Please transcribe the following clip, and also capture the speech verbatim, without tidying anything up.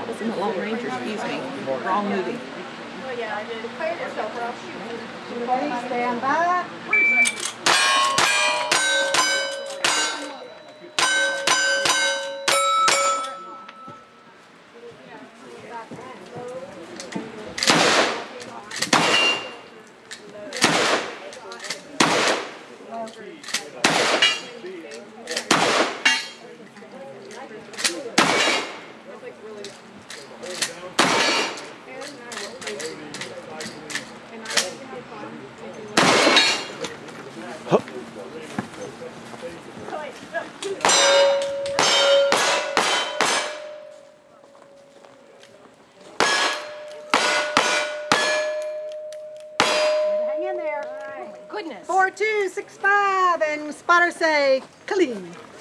That was in the Lone Ranger, excuse me. Wrong movie. Well, yeah, I did. Declare yourself or I'll shoot you. Everybody stand by. Goodness. Four, two, six, five, and spotter say clean.